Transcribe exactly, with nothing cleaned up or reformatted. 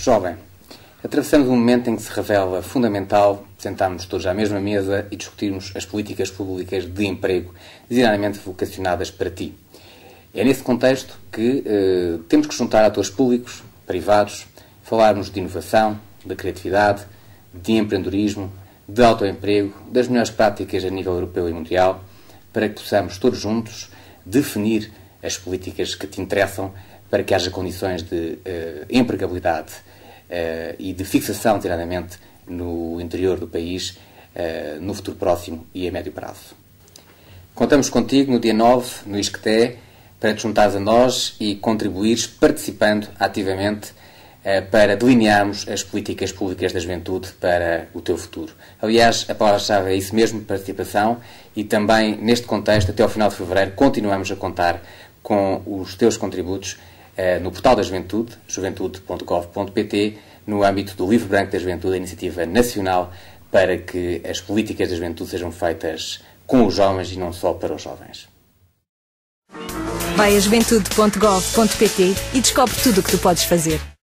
Jovem. Atravessamos um momento em que se revela fundamental sentarmos todos à mesma mesa e discutirmos as políticas públicas de emprego designadamente vocacionadas para ti. É nesse contexto que eh, temos que juntar atores públicos, privados, falarmos de inovação, de criatividade, de empreendedorismo, de autoemprego, das melhores práticas a nível europeu e mundial, para que possamos todos juntos definir as políticas que te interessam para que haja condições de eh, empregabilidade eh, e de fixação, designadamente, no interior do país, eh, no futuro próximo e a médio prazo. Contamos contigo no dia nove, no ISCTE, para te juntares a nós e contribuires participando ativamente eh, para delinearmos as políticas públicas da juventude para o teu futuro. Aliás, a palavra-chave é isso mesmo, participação, e também, neste contexto, até ao final de fevereiro, continuamos a contar com os teus contributos eh, no portal da Juventude, juventude ponto gov ponto pt, no âmbito do Livro Branco da Juventude, a iniciativa nacional para que as políticas da juventude sejam feitas com os jovens e não só para os jovens. Vai a juventude ponto gov ponto pt e descobre tudo o que tu podes fazer.